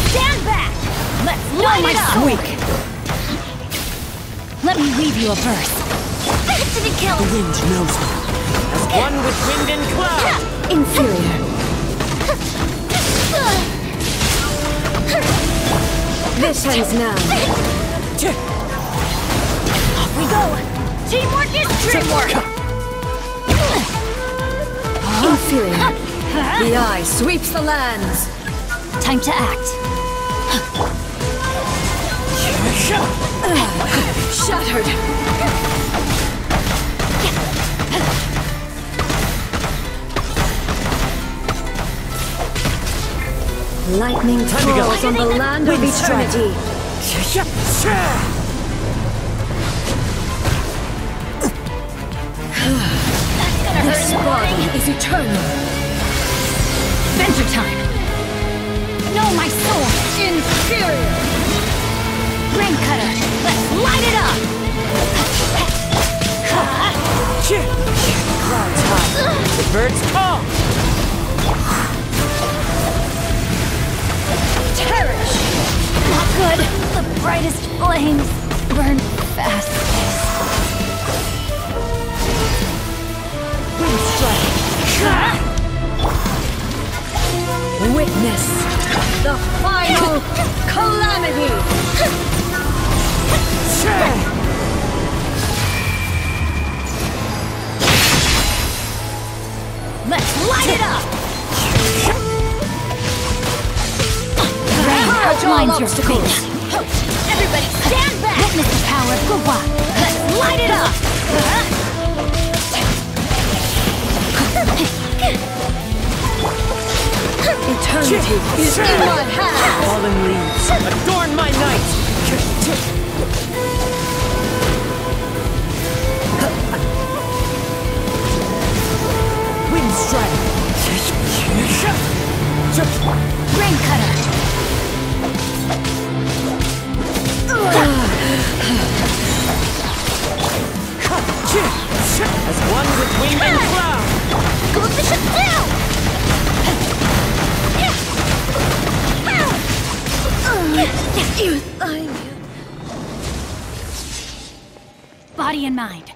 stand back! Let's light it up! Weak. Let me leave you a verse. That didn't kill! The wind knows me. As one with wind and cloud! Inferior. This ends now. Off we go! Teamwork is dreamwork! Inferior. The eye sweeps the lands. Time to act. Shattered. Lightning falls on the land of eternity. This body is eternal. Adventure time! Know my soul! Inferior. Rain cutter! Let's light it up! Clouds high, the birds call! Perish! Not good! The brightest flames burn fast. Wind strike. Witness the final calamity. Let's light it up! Rain outlines your face. Everybody stand back! Witness the power of Guhua. Let's light it up! Eternity is in my hands. Fallen leaves, adorn my night! Wind strike! Rain cutter! As one with wind and cloud! Go the ship down! Body and mind.